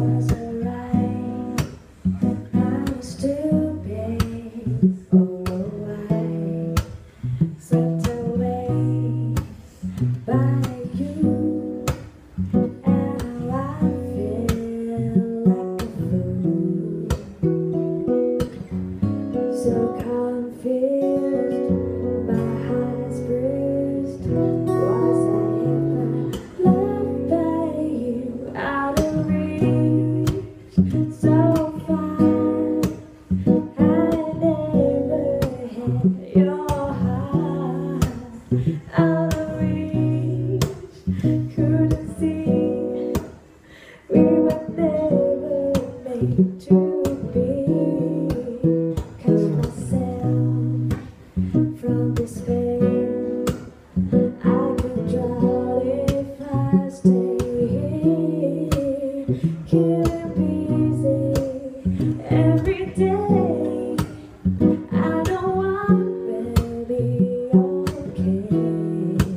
was alright. I was stupid for a while, swept away by you, and now I feel like a fool, so confused. My heart's bruised. Was I ever loved by you? Out of reach, so far. I never had your heart. Out of reach, couldn't see we were never made to be. Catch myself from despair. I could drown if I stay here. Killing me easy every day. I know I'm barely okay.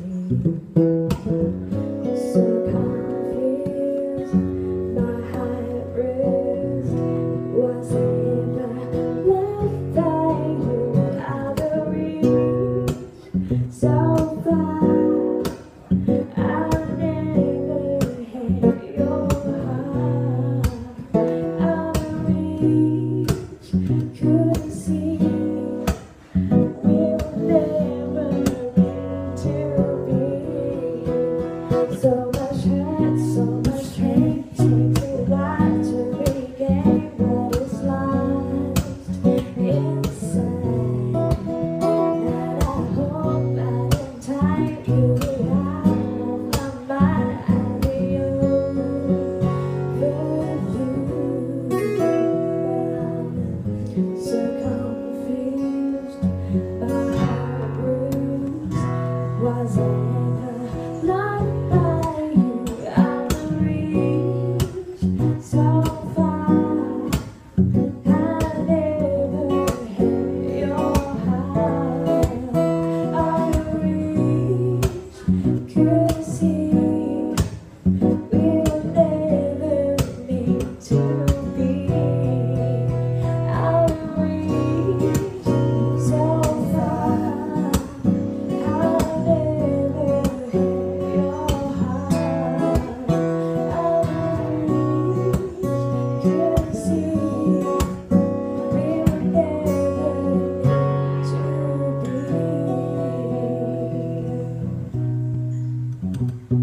So confused, my heart bruised. Was I ever loved by you? Out of reach, so far. I'll never have your heart. Out of reach, couldn't see we were never meant to be. So much hurt, so much pain, takes a while to regain what is lost inside. And I hope that in time you will have my mind for you. So confused, my heart bruised. Was I ever loved by you? Out of reach, so far. I never had your heart. Out of reach, couldn't see we were never meant to be. Out of reach, so far. I'll never have your heart. Out of reach, couldn't see we were never meant to be.